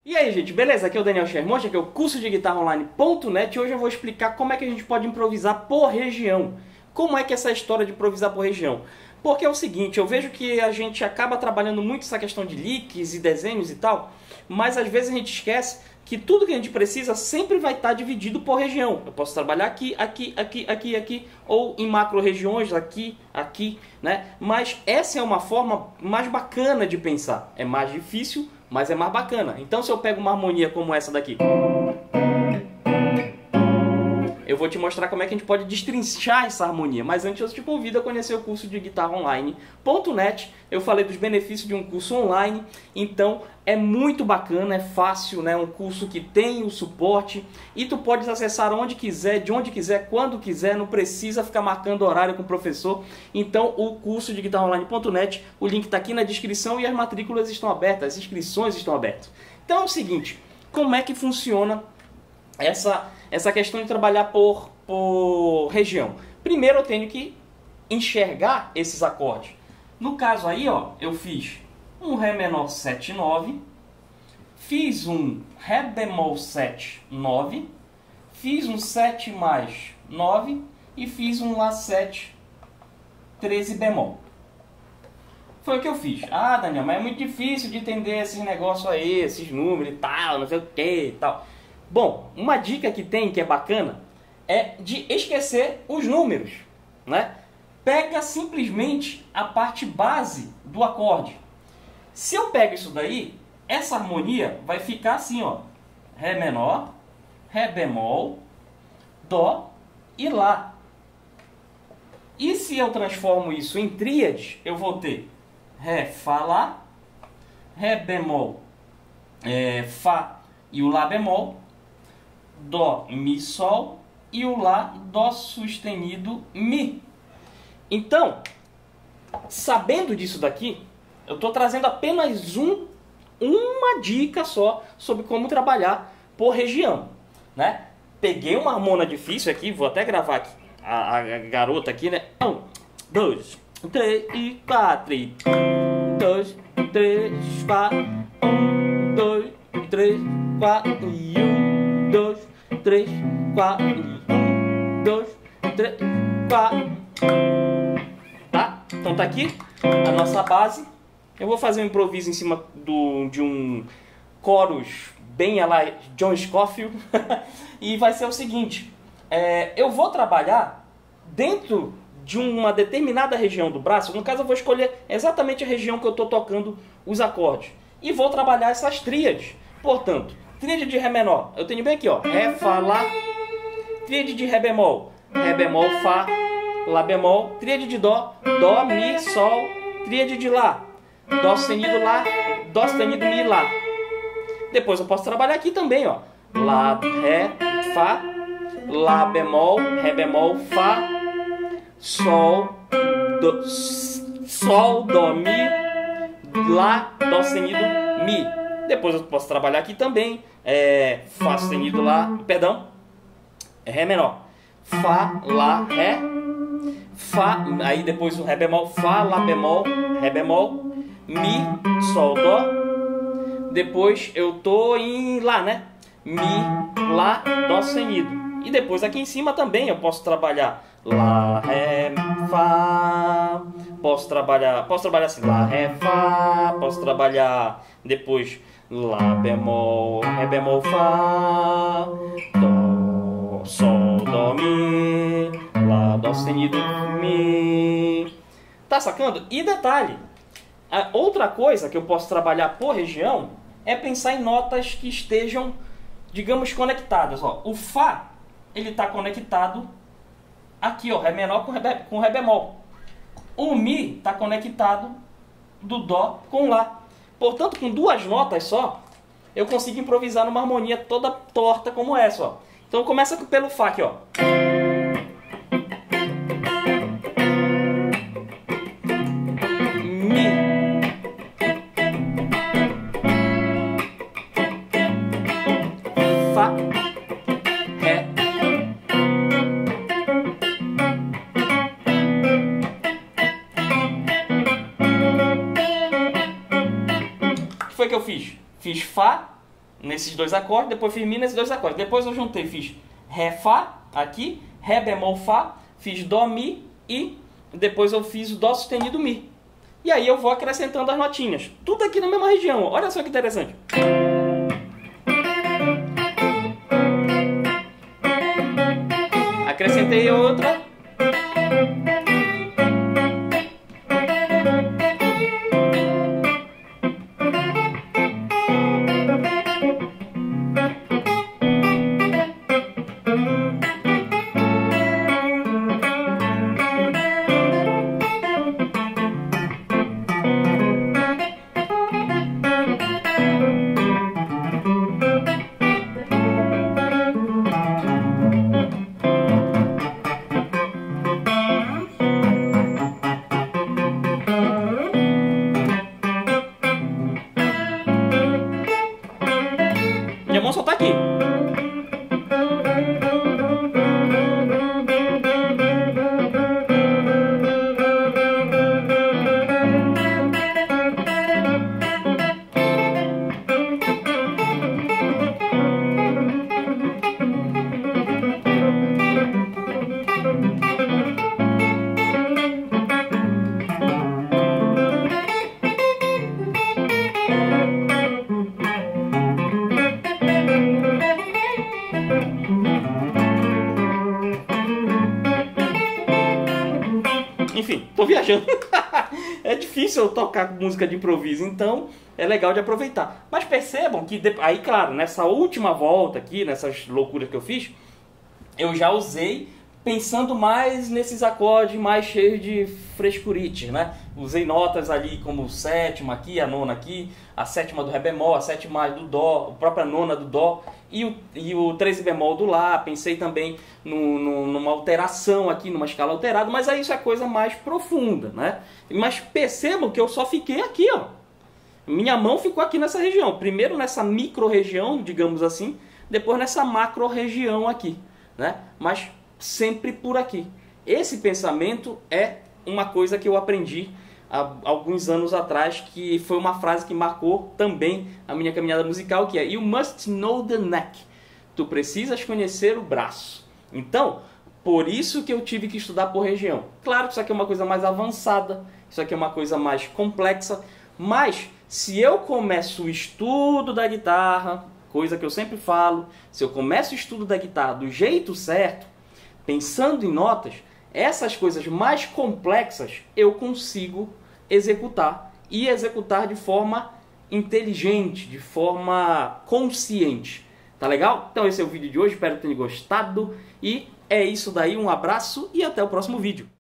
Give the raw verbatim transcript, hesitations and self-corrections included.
E aí, gente, beleza? Aqui é o Daniel Shermonte, aqui é o curso de guitarra online ponto net e hoje eu vou explicar como é que a gente pode improvisar por região. Como é que é essa história de improvisar por região? Porque é o seguinte, eu vejo que a gente acaba trabalhando muito essa questão de licks e desenhos e tal, mas às vezes a gente esquece que tudo que a gente precisa sempre vai estar dividido por região. Eu posso trabalhar aqui, aqui, aqui, aqui, aqui, ou em macro-regiões, aqui, aqui, né? Mas essa é uma forma mais bacana de pensar. É mais difícil, mas é mais bacana. Então se eu pego uma harmonia como essa daqui, eu vou te mostrar como é que a gente pode destrinchar essa harmonia. Mas antes eu te convido a conhecer o curso de guitarra online ponto net. Eu falei dos benefícios de um curso online, então é muito bacana, é fácil, né? Um curso que tem o suporte e tu podes acessar onde quiser, de onde quiser, quando quiser, não precisa ficar marcando horário com o professor. Então o curso de guitarra online ponto net, o link está aqui na descrição e as matrículas estão abertas, as inscrições estão abertas. Então é o seguinte, como é que funciona essa, essa questão de trabalhar por, por região? Primeiro eu tenho que enxergar esses acordes. No caso aí, ó, eu fiz um Ré menor sete, nove, fiz um Ré bemol sete, nove, fiz um sete mais nove e fiz um Lá sete, treze bemol. Foi o que eu fiz. Ah, Daniel, mas é muito difícil de entender esses negócios aí, esses números e tal, não sei o que e tal. Bom, uma dica que tem, que é bacana, é de esquecer os números, né? Pega simplesmente a parte base do acorde. Se eu pego isso daí, essa harmonia vai ficar assim, ó. Ré menor, Ré bemol, Dó e Lá. E se eu transformo isso em tríades, eu vou ter Ré, Fá, Lá, Ré bemol, é, Fá e o Lá bemol, Dó, Mi, Sol e o Lá, Dó sustenido, Mi. Então, sabendo disso daqui, eu estou trazendo apenas um, uma dica só sobre como trabalhar por região, né? Peguei uma harmona difícil aqui, vou até gravar aqui a, a garota aqui, né? Um, dois, três e quatro. Um, dois, três, quatro. Um, dois, três, quatro. E um, dois, três, quatro. E um, dois, três, quatro. Tá? Então tá aqui a nossa base. Eu vou fazer um improviso em cima do, de um chorus bem a lá John Scofield. E vai ser o seguinte, é, eu vou trabalhar dentro de uma determinada região do braço. No caso eu vou escolher exatamente a região que eu estou tocando os acordes. E vou trabalhar essas tríades. Portanto, tríade de Ré menor, eu tenho bem aqui, ó, Ré, Fá, Lá. Tríade de Ré bemol, Ré bemol, Fá, Lá bemol. Tríade de Dó, Dó, Mi, Sol. Tríade de Lá, Dó sustenido, Lá, Dó sustenido, Mi, Lá. Depois eu posso trabalhar aqui também, ó. Lá, Ré, Fá, Lá bemol, Ré bemol, Fá, Sol, do, Sol, Dó, Mi, Lá, Dó sustenido, Mi. Depois eu posso trabalhar aqui também, é, Fá sustenido, Lá, perdão, Ré menor, Fá, Lá, Ré, Fá, aí depois o Ré bemol, Fá, Lá bemol, Ré bemol, Mi, Sol, Dó. Depois eu tô em Lá, né? Mi, Lá, Dó sustenido. E depois aqui em cima também eu posso trabalhar Lá, Ré, Fá. Posso trabalhar, posso trabalhar assim, Lá, Ré, Fá. Posso trabalhar depois Lá bemol, Ré bemol, Fá, Dó, Sol, Dó, Mi, Lá, Dó sustenido, Mi. Tá sacando? E detalhe, a outra coisa que eu posso trabalhar por região é pensar em notas que estejam, digamos, conectadas. Ó, o Fá, ele está conectado aqui, ó, Ré menor com Ré, com Ré bemol. O Mi está conectado do Dó com Lá. Portanto, com duas notas só, eu consigo improvisar numa harmonia toda torta como essa, ó. Então começa pelo Fá aqui, ó. Fá, Ré, o que foi que eu fiz? Fiz Fá, nesses dois acordes, depois fiz Mi nesses dois acordes. Depois eu juntei, fiz Ré, Fá, aqui, Ré bemol, Fá, fiz Dó, Mi e depois eu fiz o Dó sustenido, Mi. E aí eu vou acrescentando as notinhas. Tudo aqui na mesma região. Olha só que interessante. Acrescentei outra. Minha mão só tá aqui. Enfim, tô viajando. É difícil eu tocar música de improviso, então é legal de aproveitar. Mas percebam que, aí claro, nessa última volta aqui, nessas loucuras que eu fiz, eu já usei pensando mais nesses acordes mais cheios de frescurite, né? Usei notas ali como sétima aqui, a nona aqui, a sétima do Ré bemol, a sétima do Dó, a própria nona do Dó e o, e o treze bemol do Lá. Pensei também no, no, numa alteração aqui, numa escala alterada, mas aí isso é coisa mais profunda, né? Mas percebam que eu só fiquei aqui, ó. Minha mão ficou aqui nessa região. Primeiro nessa micro-região, digamos assim, depois nessa macro-região aqui, né? Mas sempre por aqui. Esse pensamento é uma coisa que eu aprendi há alguns anos atrás, que foi uma frase que marcou também a minha caminhada musical, que é You must know the neck. Tu precisas conhecer o braço. Então, por isso que eu tive que estudar por região. Claro que isso aqui é uma coisa mais avançada, isso aqui é uma coisa mais complexa, mas se eu começo o estudo da guitarra, coisa que eu sempre falo, se eu começo o estudo da guitarra do jeito certo, pensando em notas, essas coisas mais complexas eu consigo executar e executar de forma inteligente, de forma consciente. Tá legal? Então esse é o vídeo de hoje, espero que tenham gostado e é isso daí, um abraço e até o próximo vídeo.